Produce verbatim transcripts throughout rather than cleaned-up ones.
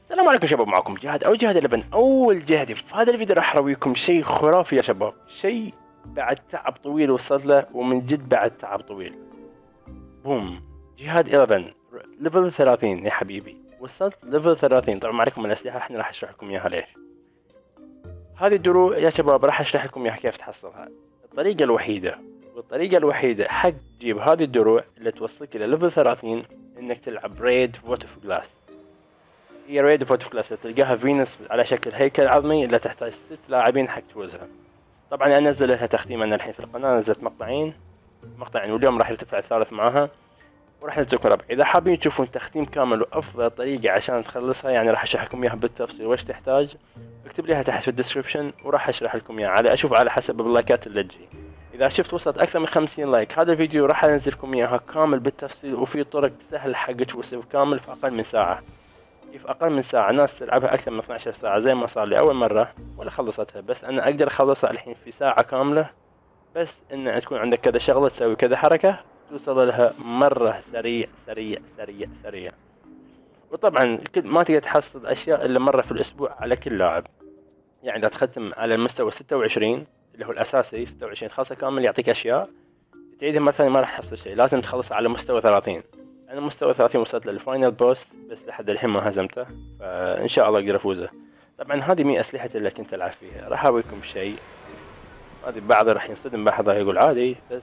السلام عليكم شباب، معكم جهاد او جهاد لبن اول جهدي. في هذا الفيديو راح ارويكم شيء خرافي يا شباب، شيء بعد تعب طويل وصلت له، ومن جد بعد تعب طويل. بوم، جهاد إحدى عشر ليفل ثلاثين يا حبيبي، وصلت ليفل ثلاثين. طبعا ما عليكم من الاسلحه، احنا راح اشرح لكم اياها ليش. هذه الدروع يا شباب راح اشرح لكم اياها كيف تحصلها. الطريقه الوحيده والطريقه الوحيده حق تجيب هذه الدروع اللي توصلك الى ليفل ثلاثين انك تلعب ريد فوت اوف جلاس. هي ريد فوت اوف جلاس تلقاها فينوس على شكل هيكل عظمي اللي تحتاج ست لاعبين حق تفوزها. طبعا انزل لها تختيم انا الحين في القناه، نزلت مقطعين مقطعين واليوم راح يرتفع الثالث معاها، وراح انزل لكم ربع. اذا حابين تشوفون تختيم كامل وافضل طريقه عشان تخلصها، يعني راح اشرح لكم اياها بالتفصيل وش تحتاج، اكتب لي اياها تحت في الديسكربشن وراح اشرح لكم اياها على اشوف على حسب اللايكات اللي تجي. اذا شفت وصلت اكثر من خمسين لايك هذا الفيديو راح انزل لكم اياها كامل بالتفصيل، وفي طرق سهل حق توصل كامل في اقل من ساعه. في اقل من ساعه ناس تلعبها اكثر من اثنتي عشرة ساعه زي ما صار لي اول مره ولا خلصتها، بس انا اقدر اخلصها الحين في ساعه كامله، بس ان تكون عندك كذا شغله تسوي كذا حركه توصل لها مره سريع سريع سريع سريع. وطبعا ما تقدر تحصل اشياء الا مره في الاسبوع على كل لاعب. يعني اذا تختم على المستوى ستة وعشرين اللي هو الاساسي ستة وعشرين تخلصه كامل يعطيك اشياء، تعيدها مره ثانيه ما راح تحصل شيء، لازم تخلصها على مستوى ثلاثين. انا مستوى ثلاثين وصلت للفاينل بوس بس لحد الحين ما هزمته، فان شاء الله اقدر افوزه. طبعا هذه مي اسلحتي اللي كنت العب فيها. راح اوريكم شيء، هذه بعض راح ينصدم بعض يقول عادي، بس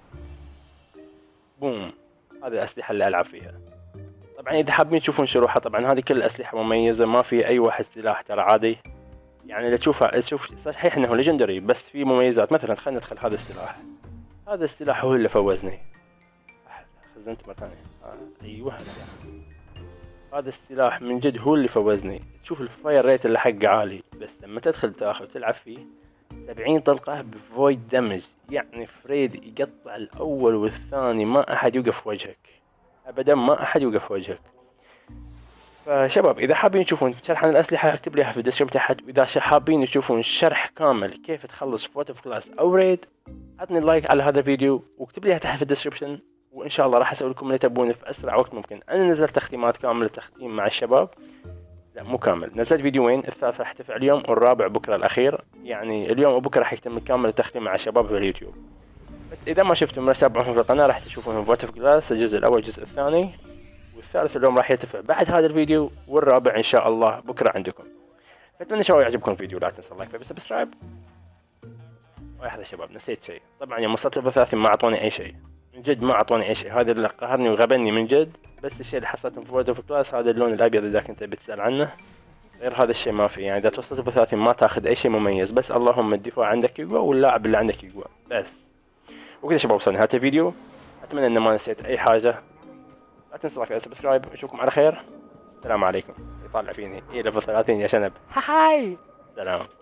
بوم، هذه الاسلحه اللي العب فيها. طبعا اذا حابين تشوفون شروحها، طبعا هذه كل الاسلحه مميزه، ما في اي واحد سلاح ترى عادي. يعني اللي تشوفها تشوف صحيح انه ليجندري بس في مميزات. مثلا خلينا ندخل هذا السلاح، هذا السلاح هو اللي فوزني. خزنت مره ثانيه، آه. ايوه هذا هذا السلاح من جد هو اللي فوزني. تشوف الفاير ريت اللي حقه عالي، بس لما تدخل تاخذ تلعب فيه سبعين طلقه بفويد دمج، يعني فريد يقطع الاول والثاني، ما احد يوقف وجهك ابدا، ما احد يوقف وجهك. فشباب اذا حابين تشوفون شرح عن الاسلحه اكتب لي اياها في الديسكربشن تحت، واذا حابين تشوفون شرح كامل كيف تخلص فوت اوف كلاس او ريد عطني لايك على هذا الفيديو واكتب لي اياها تحت في الديسكربشن، وان شاء الله راح اسوي لكم اللي تبونه في اسرع وقت ممكن. انا نزلت تختيمات كامله، تختيم مع الشباب، لا مو كامل، نزلت فيديوين، الثالث راح يرتفع اليوم والرابع بكره الاخير. يعني اليوم وبكره راح يتم كامل التختيم مع الشباب في اليوتيوب. بس اذا ما شفتم راح تتابعوهم في القناه راح تشوفون فوت اوف جلاس الجزء الاول الجزء الثاني، والثالث اليوم راح يرتفع بعد هذا الفيديو، والرابع ان شاء الله بكره عندكم. فاتمنى شباب يعجبكم الفيديو، لا تنسوا اللايك والسبسكرايب. واحد شباب نسيت شيء، طبعا يوم وصلت ليفل ثلاثين ما اعطوني اي شيء، من جد ما اعطوني اي شيء، هذا اللي قهرني وغبني من جد. بس الشيء اللي حصلته في فوت اوف كلاس هذا اللون الابيض اذا كنت بتسال عنه، غير هذا الشيء ما في. يعني اذا توصلت ليفل ثلاثين ما تاخذ اي شيء مميز، بس اللهم الدفاع عندك يقوى واللاعب اللي عندك يقوى بس. وكذا شباب وصلنا نهايه الفيديو، اتمنى ان ما نسيت اي حاجه. لا تنسوا لايك وسبسكرايب، اشوفكم على خير. السلام عليكم. يطالع فيني اي ليفل ثلاثين يا شنب، هاي سلام.